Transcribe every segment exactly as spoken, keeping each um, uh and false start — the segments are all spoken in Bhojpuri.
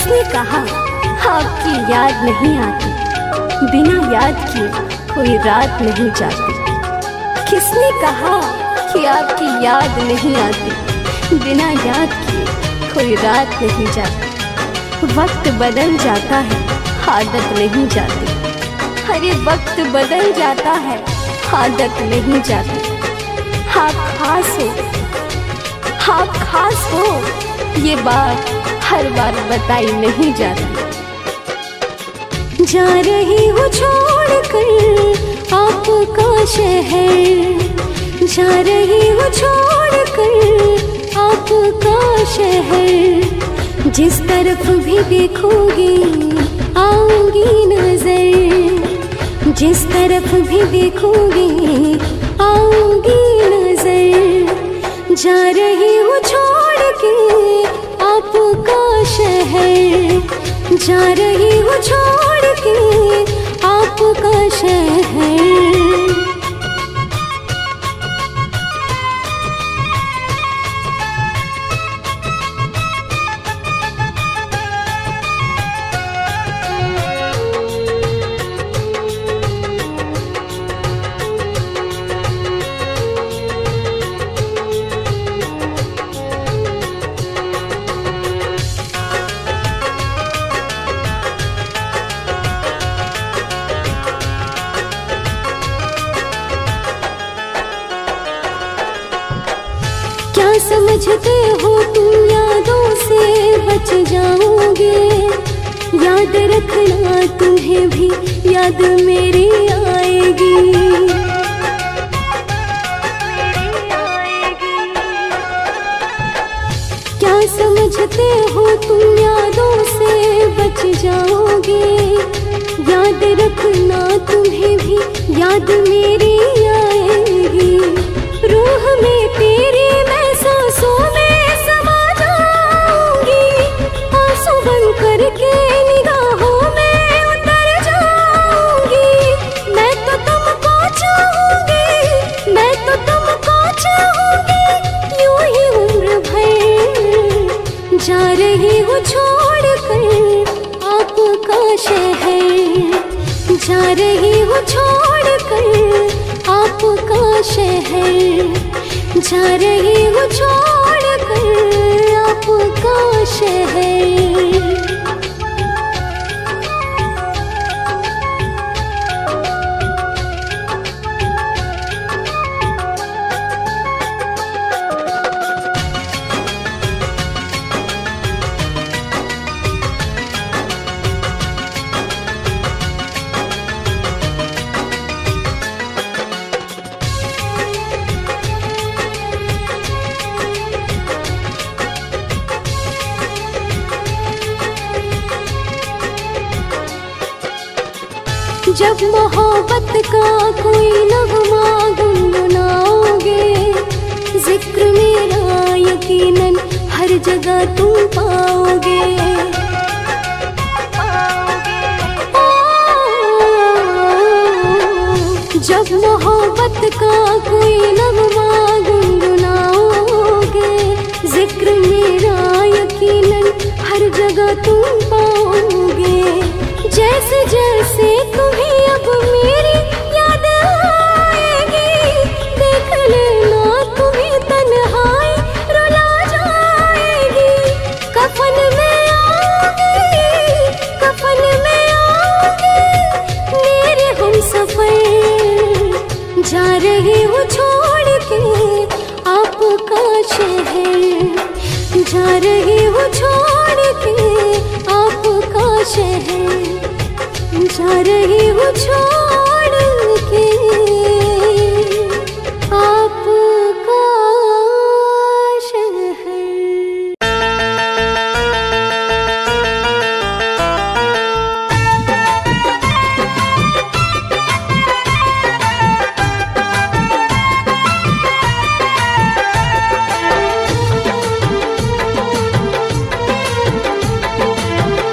किसने कहा आपकी याद नहीं आती, बिना याद किए कोई रात नहीं जाती। किसने कहा कि आपकी याद नहीं आती, बिना याद किए कोई रात नहीं जाती। वक्त बदल जाता है, आदत नहीं जाती। अरे वक्त बदल जाता है, आदत नहीं जाती। आप खास हो, आप खास हो, ये बात हर बार बताई नहीं जाती। जा रही हूँ छोड़ कर आपका शहर, जा रही हूँ छोड़ कर आपका शहर। जिस तरफ भी देखोगे आऊंगी नजर, जिस तरफ भी देखोगे आऊंगी नजर। जा रही हूँ छोड़ के आपका शहर, जा रही हूँ छोड़ के आपका शहर। समझते हो तुम यादों से बच जाओगे, याद रखना तुम्हें भी याद मेरी आएगी। क्या समझते हो तुम यादों से बच जाओगे, याद रखना तुम्हें भी याद मेरी आएगी। रूह में तेरी सांसों में समा जाऊंगी, आंसू बन करके निगाहों में उतर जाऊंगी। मैं तो तुमको चाहूंगी, मैं तो तुमको चाहूंगी, यूं ही उम्र भर। जा रही हूँ छोड़ कर आपका शहर, जा रही हूँ छोड़ कर आपका शहर। जा रही हूँ छोड़ कर आपका शहर। जब मोहब्बत का कोई नगमा गुनगुनाओगे, जिक्र मेरा यकीनन हर जगह तुम पाओगे। जब मोहब्बत का कोई नगमा गुनगुनाओगे, जिक्र मेरा यकीनन हर जगह तुम पाओगे। जैसे जैसे तुम्हें अब मेरी याद आएगी, देख लेना तुम्हें तन्हाई रुला जाएगी। कफन में आओगी, कफन में आओगी मेरे हम सफर। जा रही हूँ छोड़ के आपका शहर, जा रही हूँ छोड़ के आपका शहर। जा रही हूँ छोड़ के आपका शहर।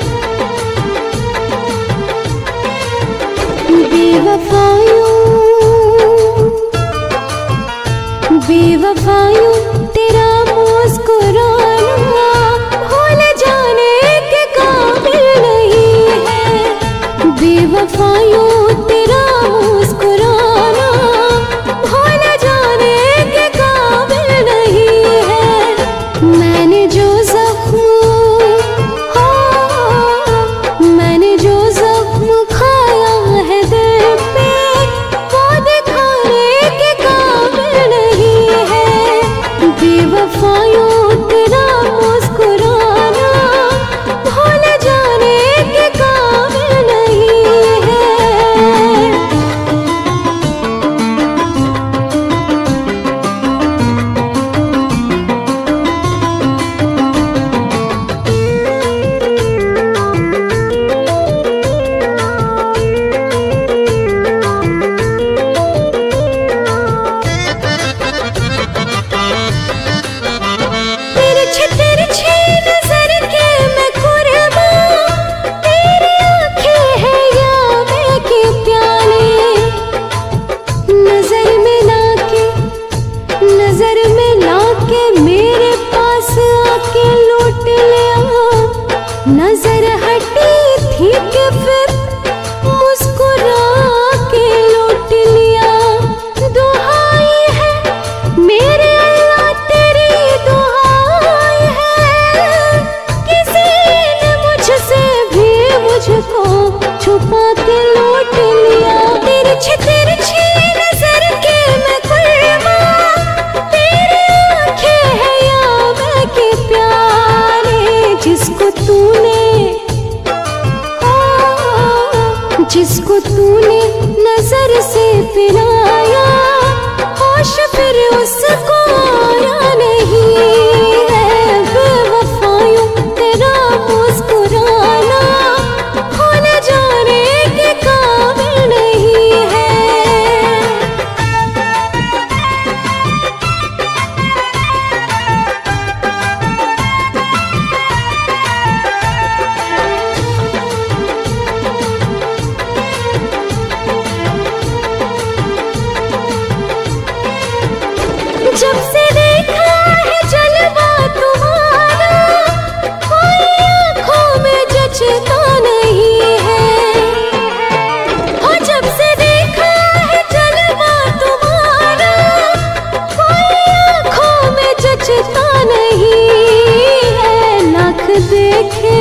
बेवफाइयों नजर हटी थी कि फिर मुस्कुरा के लौट लिया। दुहाई है मेरे अल्लाह तेरी दुहाई है, किसी ने मुझसे भी मुझको छुपा के लौट लिया। तिरछी तिरछी नजर के मैं कुर्मा, तेरी आंखें है याद के प्यारे, जिसको तूने जिसको तूने नजर से पिलाया, होश फिर उसको आया नहीं है। बेवफायों तेरा मुस्कुराना भूल जाने के काबिल नहीं है। जब से देखा है जलवा तुम्हारा, कोई आँखों में जचता नहीं है। हाँ, जब से देखा है जलवा तुम्हारा, कोई आँखों में जचता नहीं है। लाख देखे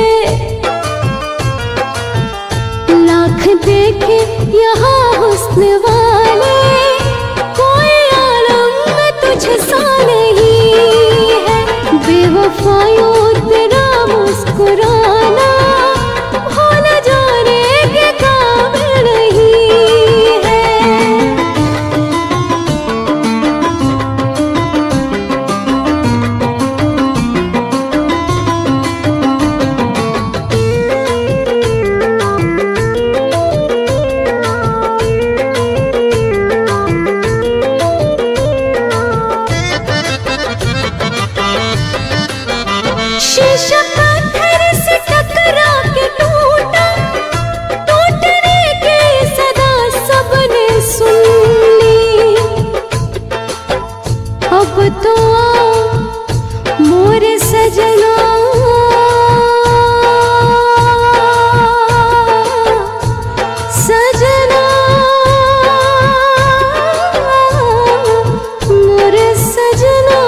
लाख देखे यहाँ हुस्न वाले, तुझसा नहीं है। बेवफायों तेरा मुस्कुराना भूल जाने के काबिल नहीं है। शीशा पत्थर से टकरा के टूटा, टूटने की सदा सबने सुन ली। अब तो आ मोरे सजना, सजना मोरे सजना,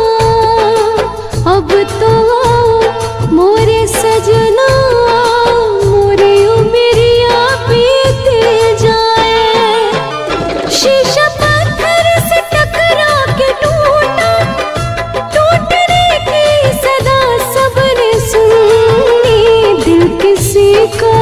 अब तो मोरे सजना, मोरे उमरिया बीते जाए। शीशा पत्थर से टकरा के टूटा, टूटने की सदा सबने सुनी। दिल किसी का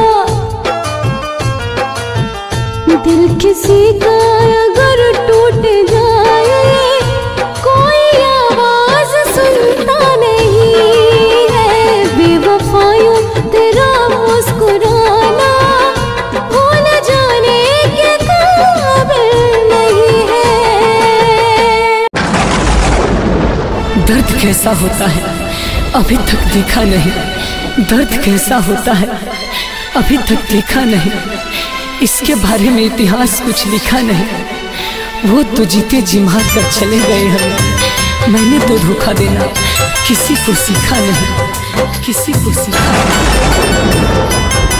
दिल किसी का अगर टूट जाए, कोई आवाज सुनता नहीं है। बेवफायों तेरा मुस्कुराना भूल जाने के काबिल नहीं है। दर्द कैसा होता है अभी तक देखा नहीं, दर्द कैसा होता है अभी तक देखा नहीं। इसके बारे में इतिहास कुछ लिखा नहीं। वो तो जीते जी मार कर चले गए हैं। मैंने तो धोखा देना किसी को सीखा नहीं, किसी को सीखा नहीं।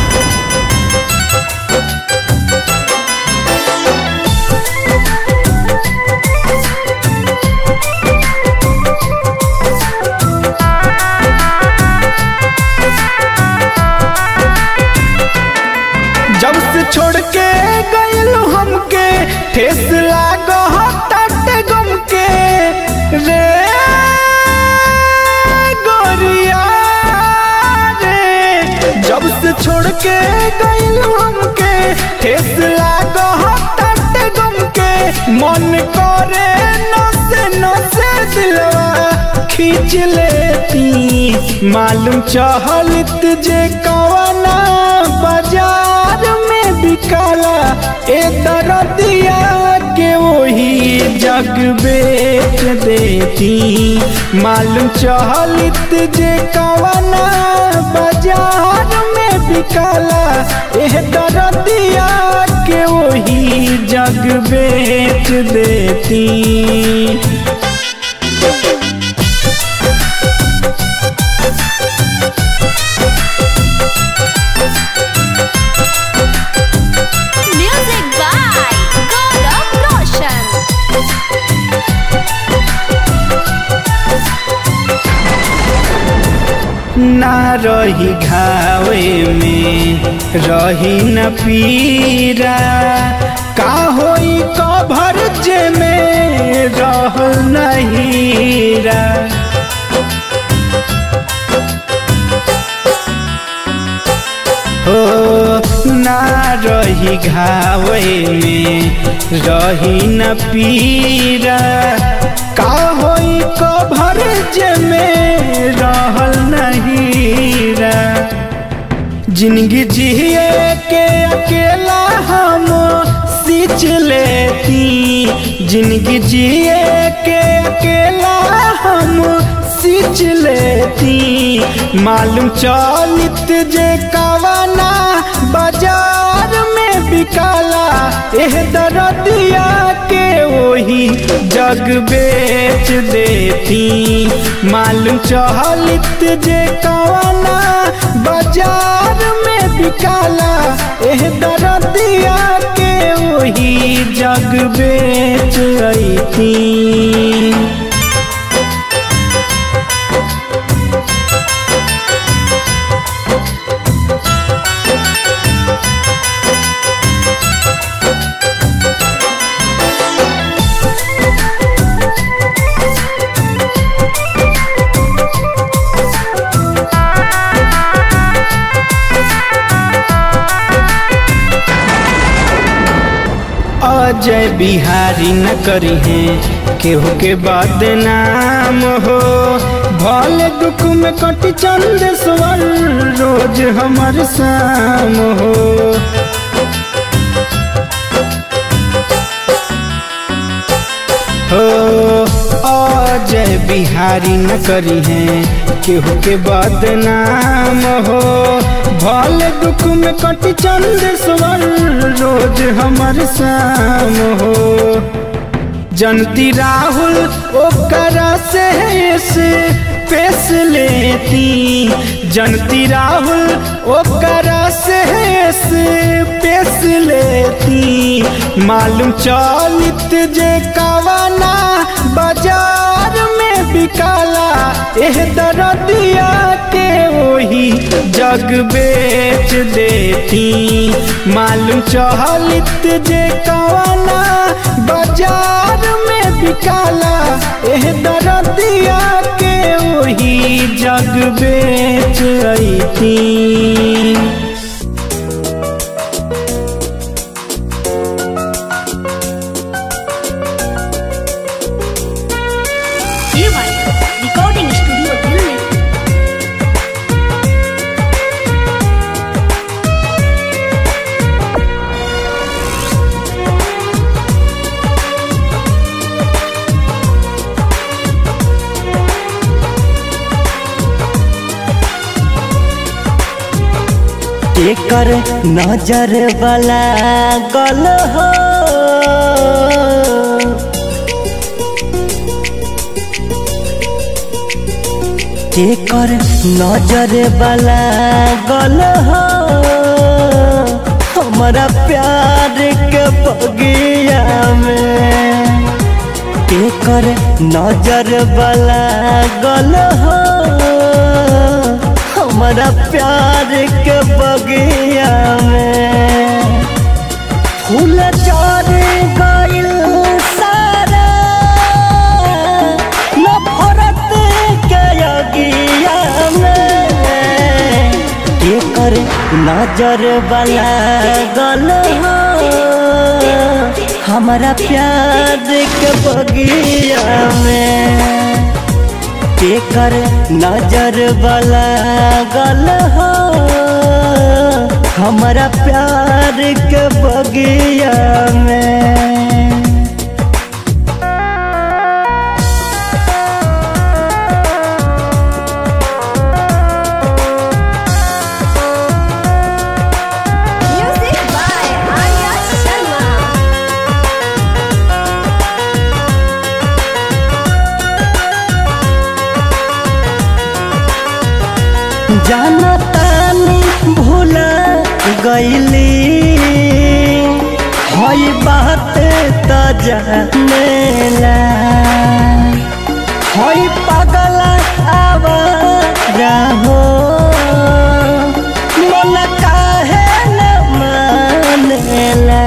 जब से छोड़ के गइल हमके, ठेस लागो ताटे गम के रे गोरिया रे। जब से छोड़ के गइल हमके, ठेस लागो ताटे गम के। मन करे नसे नसे दिलवा खींच लेती, मालूम चहलत जे कवना बाजार में बिकाला। ए दरदिया के वही जग बेच देती, मालूम चहलत जे कवना बाजार में बिकाला। ए दरदिया के वही जग बेच देती। ना रही घावे में रही न पीरा, का होई कभर जे में रहल नहीरा। हो ना रही घावे में रही न पीरा, का होई कभर जे में रहल नहीरा। जिंदगी जिए के अकेला हम सींच लेती, जिंदगी जिए के अकेला हम सींच लेती। मालूम चलित जे कवना बाजार में बिकाला, एह दरदिया के वही जग बेच देती। मालूम चलित जे कवना बाजार में बिकाला, एह दरदिया के वही जग बेच अइती। अजय बिहारी न करी है केहू के बदनाम हो, भले दुख में कटी चंदेश्वर रोज हमर शाम हो। हो अजय बिहारी न करी है केहू के बदनाम हो, भले दुख में कटी चंदेश्वर रोज हमर शाम हो। जनती राहुल ओकरा से पेश लेती, जनती राहुल ओकरा से पेश लेती। मालूम चलित जे कवना बाजार में बिकाला, एह दरदिया के वही जग बेच देती। मालूम चलित जे कवना बाजार में बिकाला, एह दरदिया के वही जग बेच अइती। Recording studio Delhi. एकर नजर वाला गल हो, एकर नजर वाला गल हो, हमारा प्यार के बगिया में। एकर नजर वाला गल हो, हमारा प्यार के बगिया में। फूल चार गइल सारा नफरत के अगिया में। एकर नजर वाला गल हो, हमारा प्यार के बगिया में। एकर नजर वाला गल हो, हमारा प्यार के बगिया में। जाना तानी भूला गईली, हई बात त जानेला। हई पागल आवारा हो मन काहे न मानेला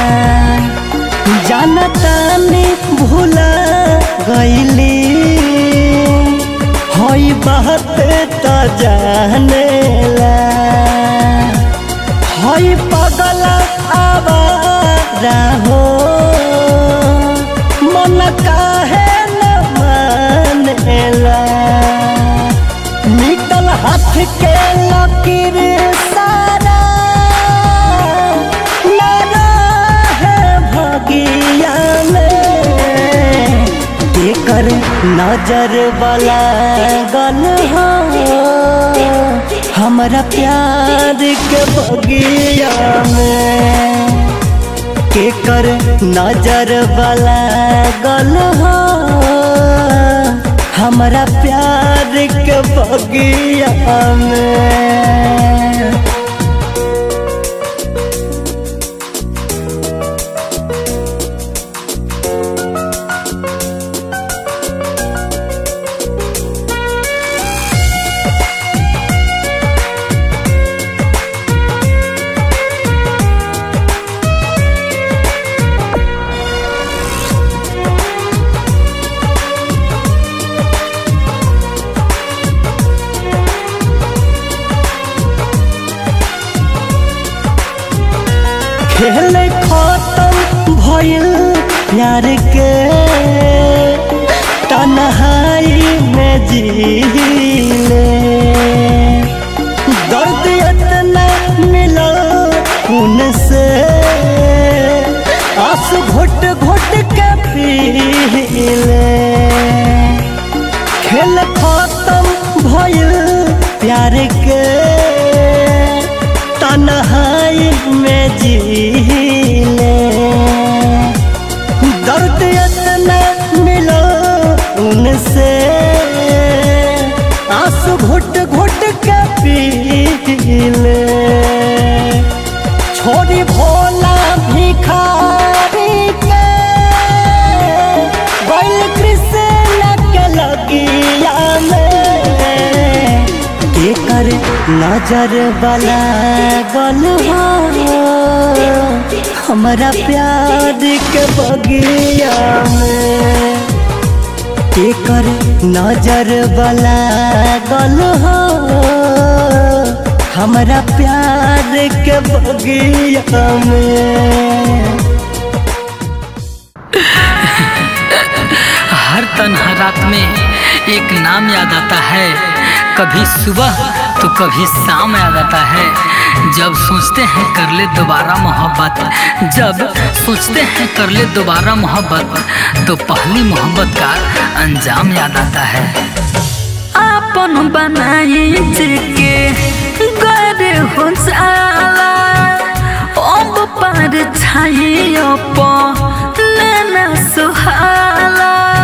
जानता नहीं भूला गईली होई बात तो जानेला होई पगल आवारा हो मन काहे न मानेला निकल हाथ के लकीर सारा ना है भगिया में तेकर नजर वाला गल हो हमारा प्यार के बगिया में केकर नजर वाला गल हो हमारा प्यार के बगिया में। खेल खत्म भइल प्यार के तन्हाई में जीले दर्द इतना मिला उनसे आंसू घुट घुट के पीले खेल खत्म भइल प्यार के तन्हाई में जीले दर्द इतना मिलो उनसे आंसू घुट घुट के पीले छोड़ी भोला भिखारी के बैल कृष्ण के लगिया में केकर नजर वाला गल हो हमारा प्यार के बगिया में केकर नजर वाला गल हो हमारा प्यार के बगिया में। हर तन्हा रात में एक नाम याद आता है, कभी सुबह तो कभी शाम याद आता है। जब सोचते हैं कर ले दोबारा मोहब्बत, जब सोचते हैं कर ले दोबारा मोहब्बत, तो पहली मोहब्बत का अंजाम याद आता है। आपन बनाई के गरे हो जाला अब पर छाइयो पो लेना सुहाला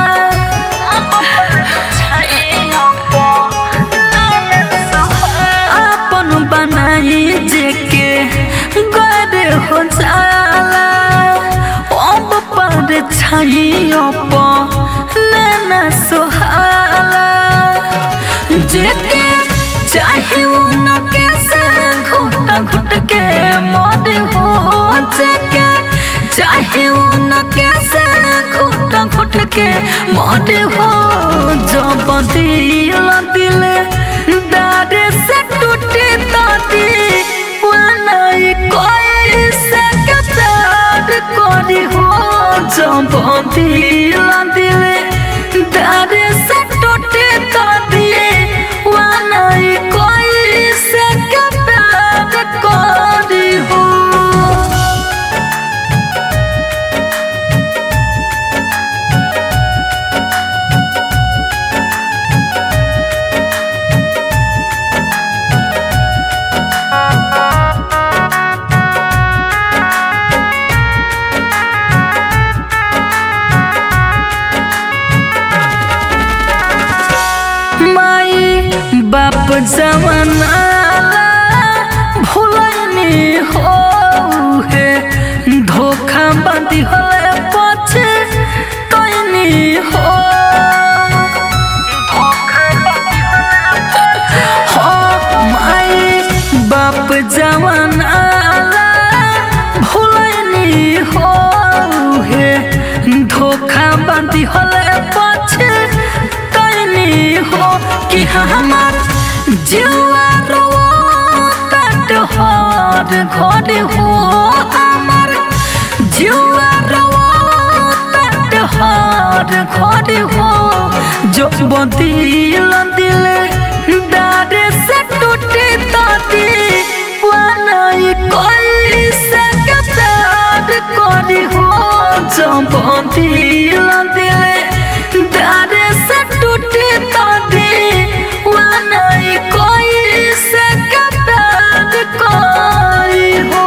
आपन बनाई के गरे हो जाला अब पर छाइयो पो लेना सुहाला जेके चाहे उन कैसे घुट घुट के मौत हो जेके चाहे उन कैसे घुट घुट के मौत हो जब दिल दिल दाद से टूटे तो दीवाना कोई से के प्यार कोरी हो जब दिल दिल दाद से टूटे तो दीवाना कोई से के प्यार कोरी हो। बाप जमाना भूलनी हो है धोखा बंदी हो पछे कइनी हो हमार जीवा रोवा तट हर घर हो हमार जीवा रोवा तट हर घर हो जो बदिल दिल दारे से टूटे ताती वानाई कोई से प्यार करी हो जो बदिल दिल दारे से टूटे ताती वानाई कोई से प्यार करी हो।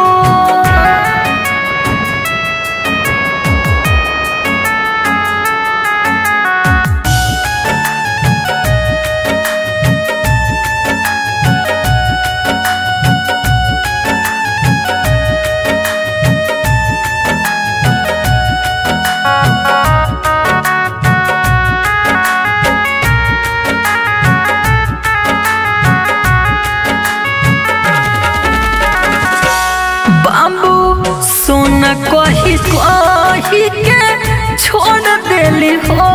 सोना कही कही के छोड़ देली हो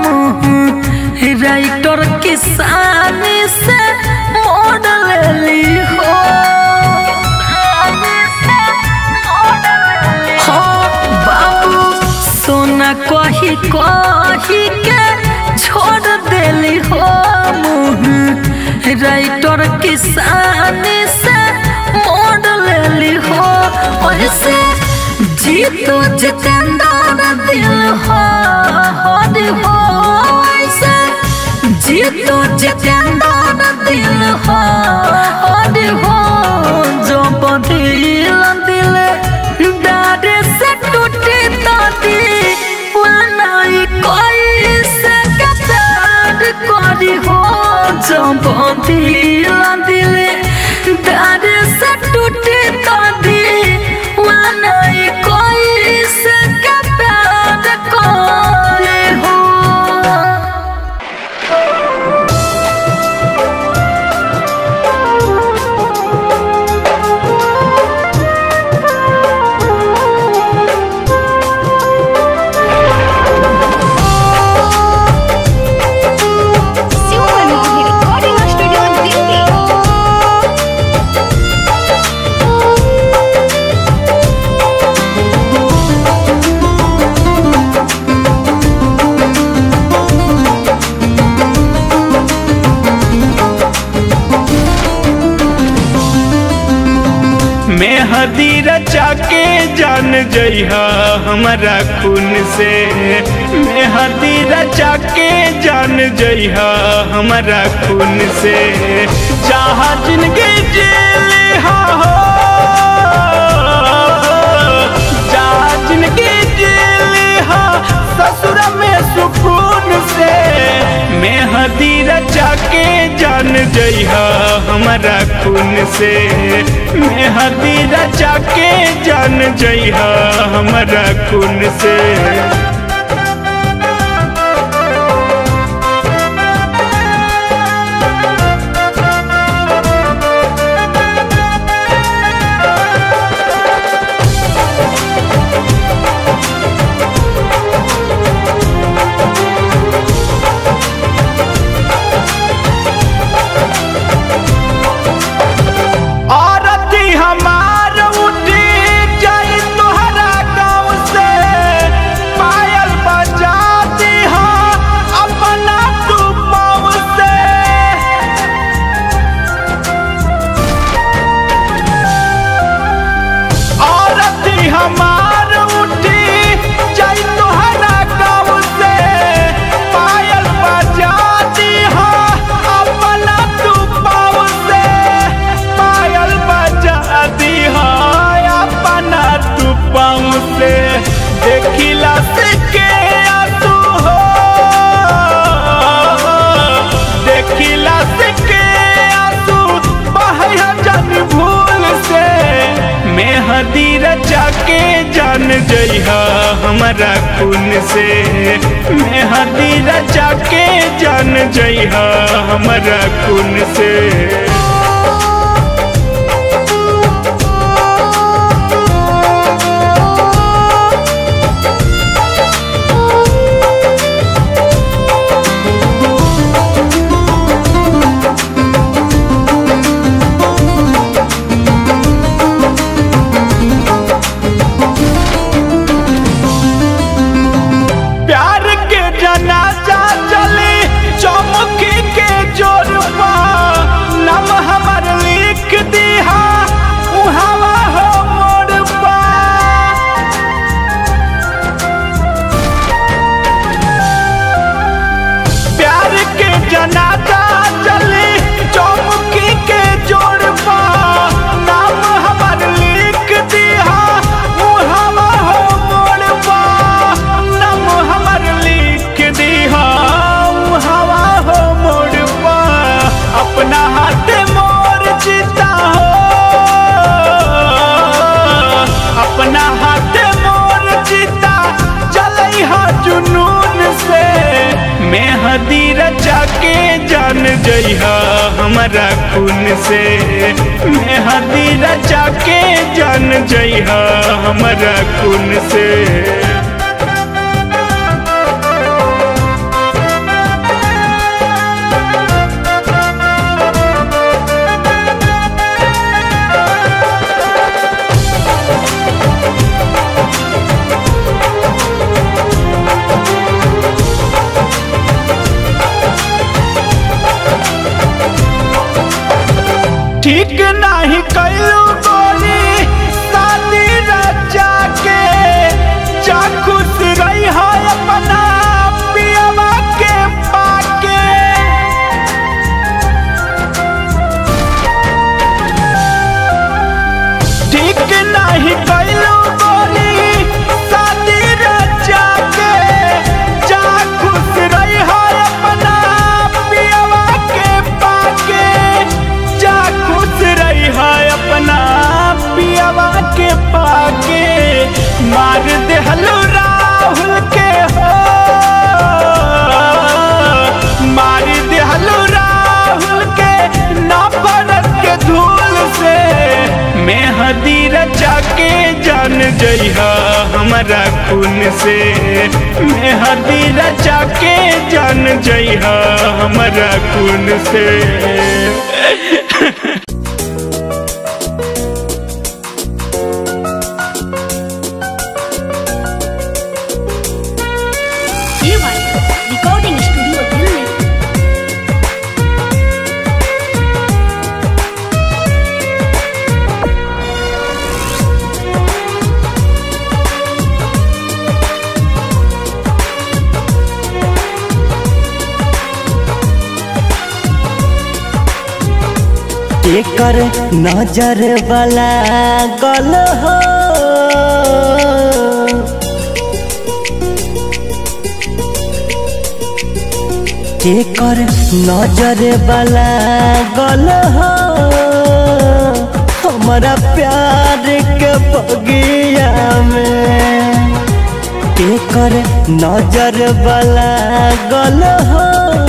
राइटर किसानी से मोड़ लेली हो हाँ बाबू सोना कही कही के छोड़ देली हो राइटर किसानी से मोड़ लेली हो ऐसे जीतो जितेंद्र दिल हो हद हो ऐसे जीतो जितेंद्र दिल हो हद हो जो बदिल दिल दारे से टूटे ताती वानाई कोई से प्यार करी हो जो बदिल दिल दारे से टूटे ताती वानाई कोई से प्यार करे हो। मेहदी रचा के जान जइहा हमारा खून से मेहदी रचा के जान जइहा हमारा खून से जहाँ जिंदगी जेल हो जहाँ जिंदगी जेल हो ससुर में सुकून से मेहदी रचा के जान जइहा हमारा खून से मेहदी रचा के जान जइहा हमारा खून से। देखिला से के आंसू हो देखिला से के आंसू बहया जान भूल से मेहदी रचा के जान जइहा हमारा खून से मेहदी रचा के जान जइहा हमारा खून से। जइहा हमारा खून से, मेहंदी रचा के जान जइहा हमारा खून से। ठीक नहीं कैलू गोली शादी रचा के, जा खुश रही है अपना पियवा के पाके। ठीक नहीं कैलू गोली शादी रचा के, जा खुश रही है अपना पियवा के पाके। जा खुश रही है अपना पियवा के पाके। मार देहलू राहुल के हो, मार देहलू राहुल के नफरत के धूल से। मेहंदी रचा के जान जइहा हमारा खून से, मेहंदी रचा के जान जइहा हमारा खून से। Recording studio Delhi. एकर नजर वाला गल हो, एकर नजर वाला गल हो, हमारा प्यार के बगिया में। एकर नजर वाला गल हो,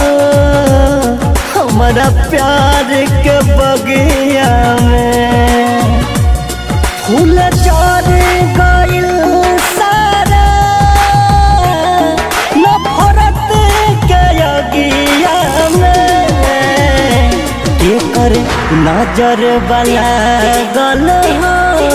हमारा प्यार के बगिया में। फूल चढ़ गइल सारा नफरत के अगिया में। एकर नजर वाला गल हो,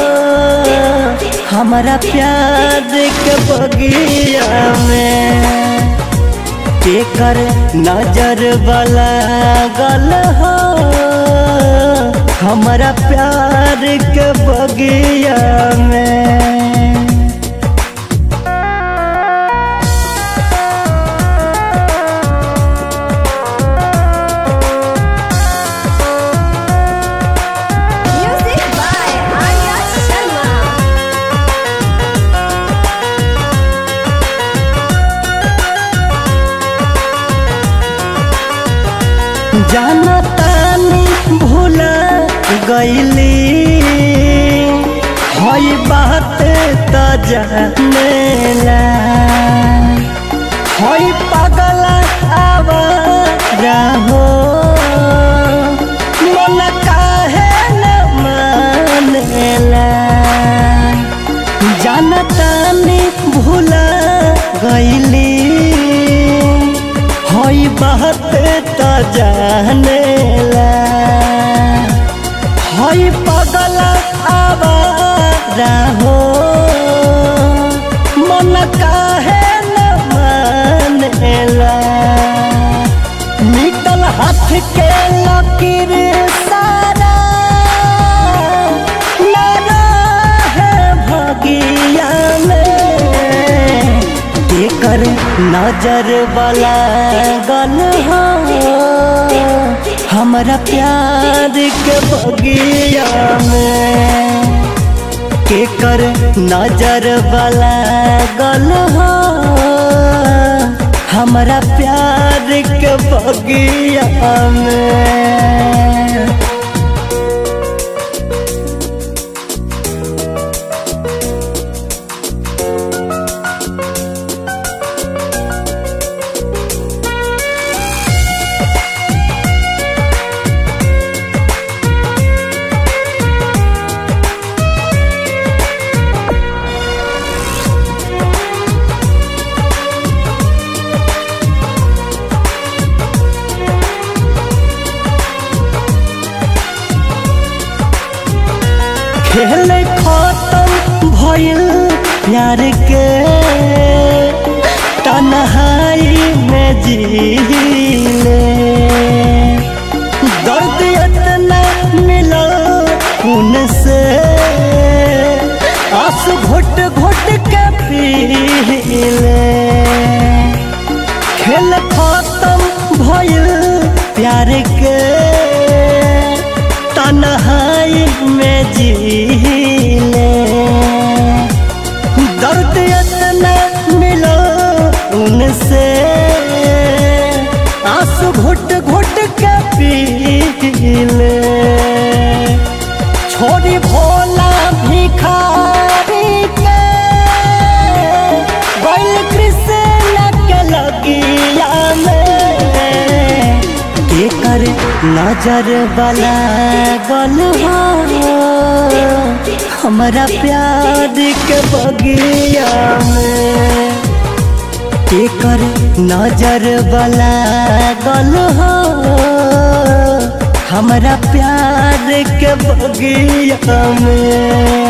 हमारा प्यार के बगिया में। एकर नजर वाला गल हो, हमारा प्यार के बगिया में। Music by Arya Sharma. जाना तानी भूला गईली, हई बात त जानेला। हई पगला आवारा हो, मन काहे न मानेला। जाना तानी भूला गईली, हई बात त जानेला। हई पगला आवारा हो, मन काहे न मानेला। निकल हाथ के लकीर सारा ना रहे भगिया में। एकर नजर वाला गल हो, हमारा प्यार के बगिया में। केकर नजर वाला गल हो, हमारा प्यार के बगिया में। खेल खत्म भइल प्यार के तन्हाई में जीले दर्द इतना मिला उनसे आंसू घुट घुट के पीले खेल खत्म भइल प्यार के तन्हाई में जीले दर्द इतना मिलो उनसे आंसू घुट घुट के पीले छोड़ी भोला भिखारी के बैल कृष्ण के लगिया में के कर नजर वाला गल हमारा प्यार के बगिया में के कर नजर वाला गल हमारा प्यार के बगिया में।